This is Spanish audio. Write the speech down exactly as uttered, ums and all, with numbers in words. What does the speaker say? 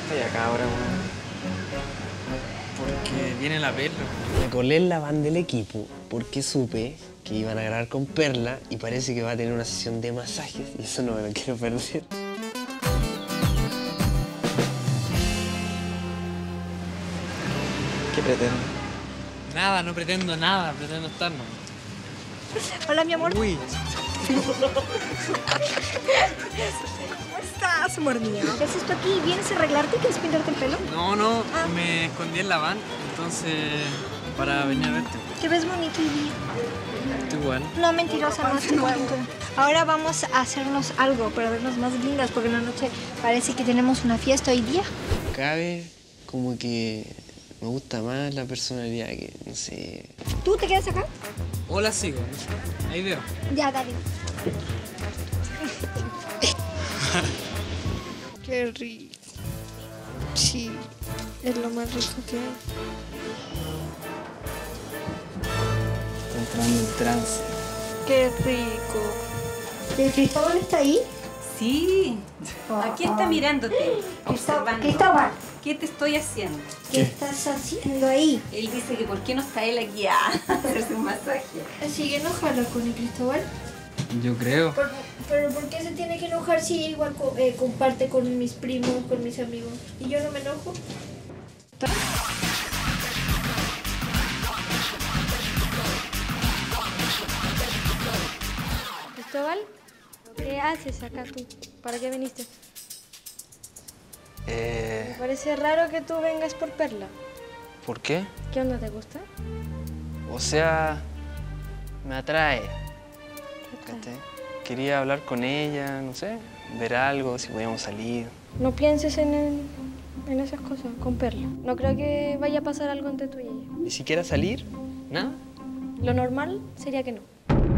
estoy acá ahora, weón? Porque viene la Perla. Me colé en la van del equipo porque supe que iban a grabar con Perla y parece que va a tener una sesión de masajes y eso no me lo quiero perder. ¿Qué pretende? Nada, no pretendo nada, pretendo estar nomás. Hola, mi amor. Uy, ¿Cómo estás, amor mío? ¿Qué haces tú aquí? ¿Vienes a arreglarte? ¿Quieres pintarte el pelo? no, no, Ah. me escondí en la van, entonces, para venir a verte. Te ves bonito hoy día. Tú igual. No, mentirosa, no te huevo. Ahora vamos a hacernos algo para vernos más lindas, porque en la noche parece que tenemos una fiesta hoy día. Cabe como que me gusta más la personalidad que, no sé... ¿Tú te quedas acá? O la sigo, ahí veo. Ya, dale. Qué rico. Sí, es lo más rico que hay. Está entrando en trance. Qué rico. ¿El Cristóbal está ahí? Sí, aquí está mirándote, observando. Cristóbal, ¿Qué te estoy haciendo? ¿qué estás haciendo ahí? Él dice que por qué no está él aquí a hacerse un masaje. Así que enojalo con el Cristóbal. Yo creo. Por- pero ¿por qué se tiene que enojar si igual co- eh, comparte con mis primos, con mis amigos? ¿Y yo no me enojo? Cristóbal, ¿qué haces acá tú? ¿Para qué viniste? Me Eh, parece raro que tú vengas por Perla. ¿Por qué? ¿Qué onda te gusta? O sea, me atrae. ¿Cachai? Quería hablar con ella, no sé, ver algo, si podíamos salir. No pienses en, el- en esas cosas con Perla. No creo que vaya a pasar algo entre tú y ella. ¿Ni siquiera salir? ¿Nada? Lo normal sería que no.